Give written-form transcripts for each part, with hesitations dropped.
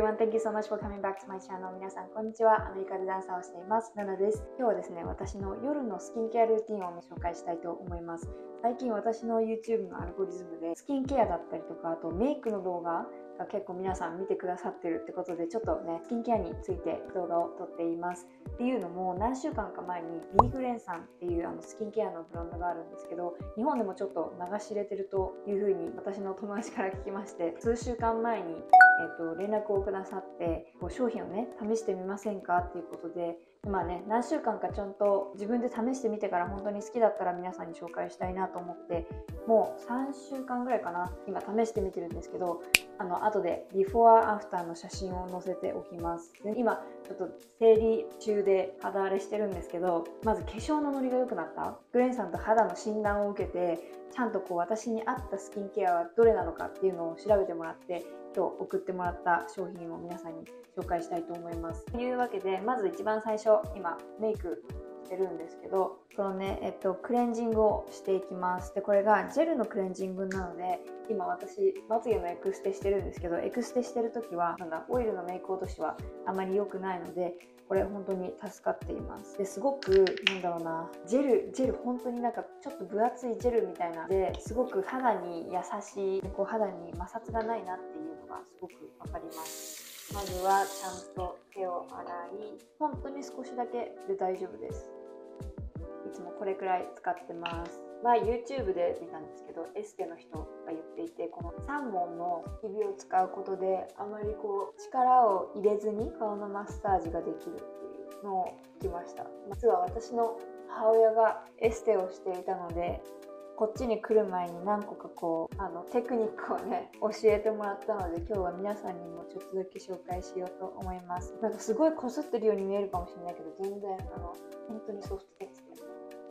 everyone, thank you so much for coming back to my channel. 皆さんこんにちは。アメリカでダンサーをしていますナナです。今日はですね、私の夜のスキンケアルーティンを紹介したいと思います。最近私の YouTube のアルゴリズムでスキンケアだったりとか、あとメイクの動画が結構皆さん見てくださってるってことで、ちょっとねスキンケアについて動画を撮っています。っていうのも、何週間か前にビーグレンさんっていうスキンケアのブランドがあるんですけど、日本でもちょっと流し入れてるというふうに私の友達から聞きまして、数週間前に連絡をくださって、商品をね試してみませんかっていうことで、まあね、何週間かちゃんと自分で試してみてから本当に好きだったら皆さんに紹介したいなと思って、もう3週間ぐらいかな、今試してみてるんですけど、後でビフォーアフターの写真を載せておきます。で、今ちょっと生理中で肌荒れしてるんですけど、まず化粧のノリが良くなった。グレンさんと肌の診断を受けて、ちゃんと私に合ったスキンケアはどれなのかっていうのを調べてもらって、今日送ってもらった商品を皆さんに紹介したいと思います。というわけで、まず一番最初、今メイクしてるんですけど、このね、クレンジングをしていきます。で、これがジェルのクレンジングなので、今私まつげのエクステしてるんですけど、エクステしてる時はオイルのメイク落としはあまり良くないので、これ本当に助かっています。ですごくジェル本当にちょっと分厚いジェルみたいなですごく肌に優しい、肌に摩擦がないなっていうのがすごく分かります。まずはちゃんと手を洗い、本当に少しだけで大丈夫です。いつもこれくらい使ってます。YouTube で見たんですけど、エステの人が言っていて、この3本の指を使うことであまり力を入れずに顔のマッサージができるっていうのを聞きました。実は私の母親がエステをしていたので、こっちに来る前に何個かテクニックをね教えてもらったので、今日は皆さんにもちょっとだけ紹介しようと思います。すごいこすってるように見えるかもしれないけど、全然本当にソフトですね。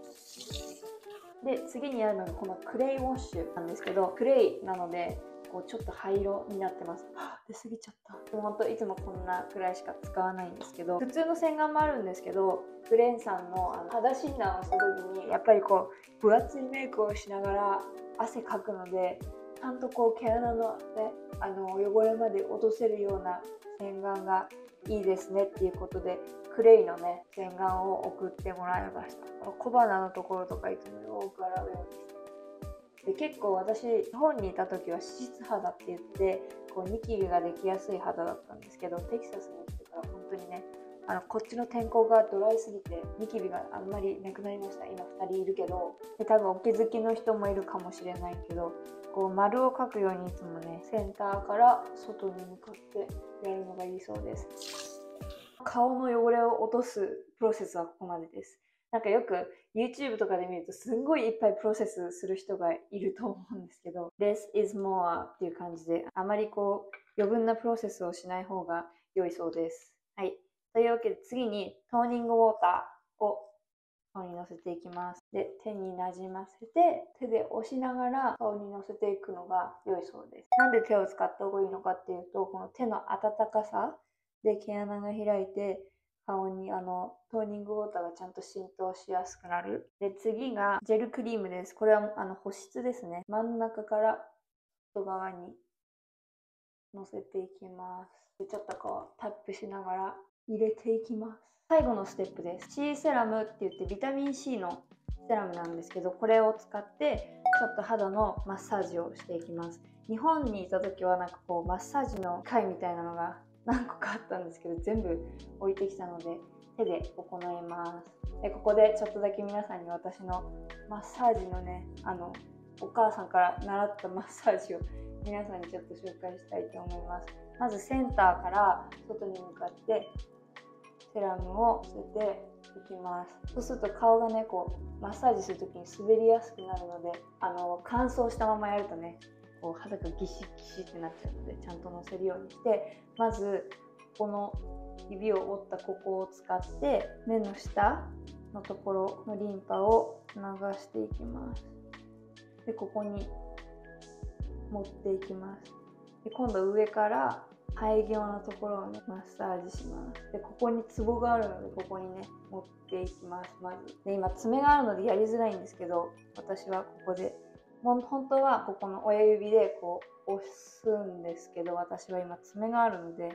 で、次にやるのがこのクレイウォッシュなんですけど、クレイなのでちょっと灰色になってます。出過ぎちゃった。でも本当いつもこんなくらいしか使わないんですけど、普通の洗顔もあるんですけど、グレンさんの肌診断をする時にやっぱり分厚いメイクをしながら汗かくので、ちゃんと毛穴のね汚れまで落とせるような洗顔がいいですねっていうことで、クレイのね洗顔を送ってもらいました。小鼻のところとかいつもよく洗うようにして。で、結構私日本にいた時は脂質肌って言ってニキビができやすい肌だったんですけど、テキサスに来てから本当にねこっちの天候がドライすぎてニキビがあんまりなくなりました。今2人いるけど、で多分お気づきの人もいるかもしれないけど、丸を描くようにいつもねセンターから外に向かってやるのがいいそうです。顔の汚れを落とすプロセスはここまでです。よく YouTube とかで見るとすんごいいっぱいプロセスする人がいると思うんですけど、 Less is more っていう感じで、あまり余分なプロセスをしない方が良いそうです。はい。というわけで、次にトーニングウォーターを顔にのせていきます。で、手になじませて手で押しながら顔にのせていくのが良いそうです。なんで手を使った方がいいのかっていうと、この手の温かさで毛穴が開いて、顔にトーニングウォーターがちゃんと浸透しやすくなる。で、次がジェルクリームです。これは保湿ですね。真ん中から外側にのせていきます。で、ちょっとタップしながら入れていきます。最後のステップです。 C セラムって言ってビタミン C のセラムなんですけど、これを使ってちょっと肌のマッサージをしていきます。日本にいた時はマッサージの会みたいなのが何個かあったんですけど、全部置いてきたので手で行います。で、ここでちょっとだけ皆さんに私のマッサージのねお母さんから習ったマッサージを皆さんにちょっと紹介したいと思います。まずセンターから外に向かってセラムをのせていきます。そうすると顔がねマッサージするときに滑りやすくなるので、乾燥したままやるとね肌がギシッギシッってなっちゃうので、ちゃんとのせるようにして、まずこの指を折ったここを使って目の下のところのリンパを流していきます。で、ここに持っていきます。で、今度上から生え際のところをねマッサージします。で、ここにツボがあるので、ここにね持っていきます。まずで、今爪があるのでやりづらいんですけど、私はここで本当はここの親指で押すんですけど、私は今爪があるので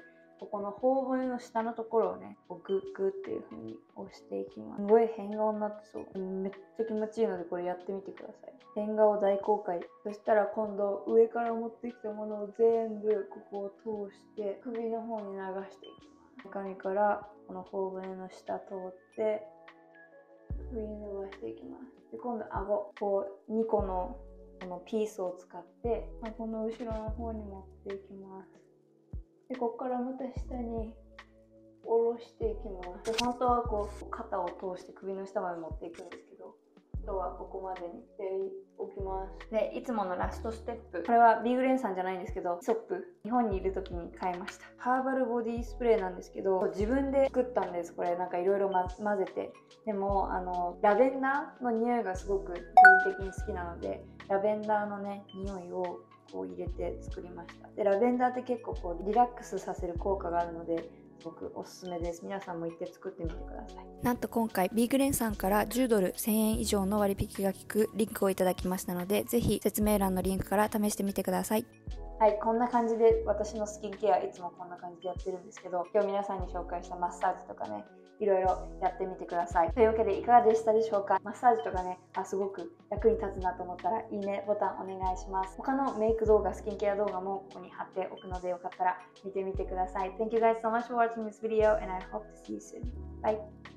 ここの頬骨の下のところをね、こうグッグッっていう風に押していきます。すごい変顔になってそう。めっちゃ気持ちいいのでこれやってみてください。変顔大公開。そしたら今度上から持ってきたものを全部ここを通して首の方に流していきます。髪からこの頬骨の下通って首に伸ばしていきます。で今度顎、こう2個のこのピースを使ってこの後ろの方に持っていきます。でここからまた下に下ろしていきます。で本当はこう肩を通して首の下まで持っていくんですけど、今日はここまでにしておきます。でいつものラストステップ、これはビーグレンさんじゃないんですけど、イソップ、日本にいる時に買いました。ハーバルボディスプレーなんですけど、自分で作ったんです。これなんかいろいろ混ぜて、でもラベンダーの匂いがすごく個人的に好きなので、ラベンダーのね匂いをこう入れて作りました。でラベンダーって結構こうリラックスさせる効果があるので、すごくおすすめです。皆さんも行って作ってみてください。 なんと今回ビーグレンさんから10ドル1000円以上の割引が効くリンクをいただきましたので、ぜひ説明欄のリンクから試してみてください。 はい、こんな感じで私のスキンケアいつもこんな感じでやってるんですけど、今日皆さんに紹介したマッサージとかね、いろいろやってみてください。というわけでいかがでしたでしょうか。マッサージとかね、すごく役に立つなと思ったらいいねボタンお願いします。他のメイク動画、スキンケア動画もここに貼っておくので、よかったら見てみてください。Thank you guys so much for watching this video and I hope to see you soon. Bye!